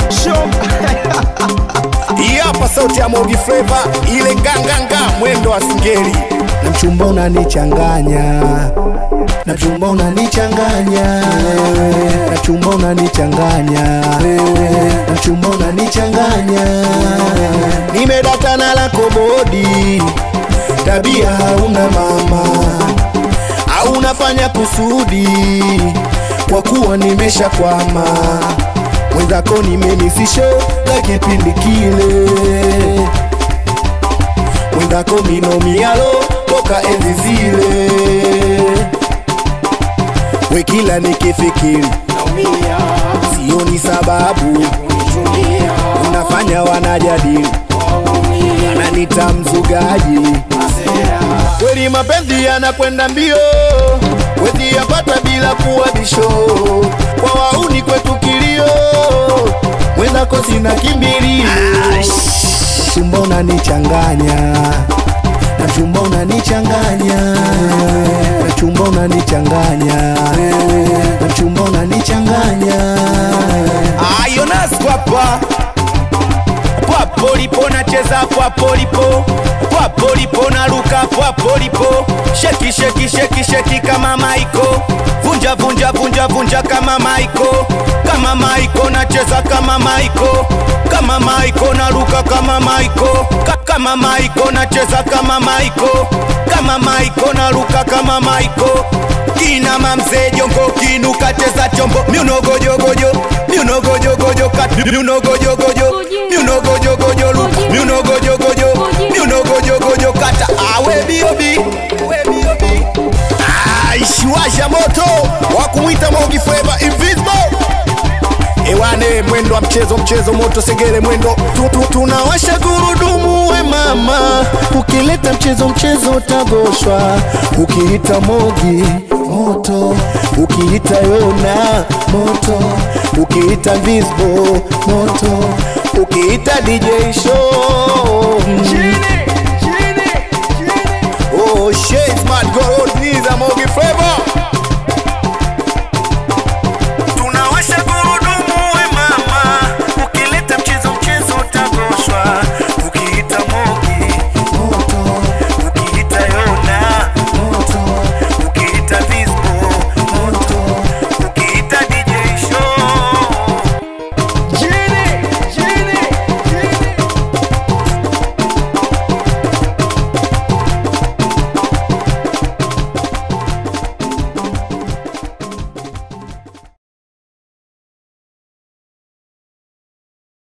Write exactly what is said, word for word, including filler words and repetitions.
Hapa sauti ya Mogi Flava, ile nganganga mwendo wa singeli. Na mchumba unanichanganya, na mchumba unanichanganya, na mchumba unanichanganya, na mchumba unanichanganya. Nimedata lako bodi, tabia hauna mama, au unafanya kusudi kwa kuwa nimeshakwama. Mwenzako nimemisisho la kipindi kile, mwenzako minomialo toka enzi zile. We kila nikifikiri naumia, sioni sababu unafanya wanajadili, ananita mzugaji. Kweli mapenzi yanakwenda mbio, wezi yapata bila kuwa bisho. Kwa wauni kwetu kilio, mwenzako sina kimbilio. Chumba unanichanganya, na chumba unanichanganya, na chumba unanichanganya, na chumba unanichanganya. Ayo naskwapa Papo lipo nacheza papo lipo, papo lipo naruka papo lipo. Sheki sheki sheki sheki kama Maiko, vunja vunja vunja vunja kama Maiko, kama Maiko nacheza kama Maiko, kama Maiko naruka kama Maiko, kama Maiko nacheza kama Maiko, kama Maiko naruka kama Maiko. Kina mamze jongo kinu kacheza chombo, miuno gojo gojo, miuno gojo gojo kat, miuno gojo gojo, miuno gojo gojo look, miuno gojo gojo, miuno gojo gojo kata. Awe biobi, we biobi. Ah, ishiwasha moto, wakumuita Mogi Flava invisible. Ewane mwendo wa mchezo mchezo moto segele mwendo. Tunawasha gurudumu we mama, ukileta mchezo mchezo utagoshwa. Ukiita Mogi moto, ukiita Yona moto, ukiita Invisible moto, ukiita D J Show. Chini, chini, chini. Oh shit, smart girl, Niza Mogi Flava.